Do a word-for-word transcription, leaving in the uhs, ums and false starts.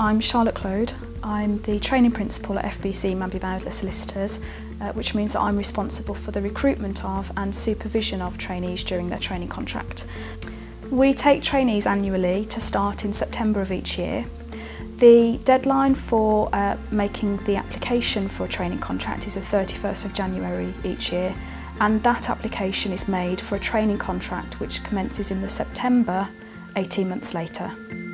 I'm Charlotte Clode. I'm the training principal at F B C M B solicitors, uh, which means that I'm responsible for the recruitment of and supervision of trainees during their training contract. We take trainees annually to start in September of each year. The deadline for uh, making the application for a training contract is the thirty-first of January each year, and that application is made for a training contract which commences in the September eighteen months later.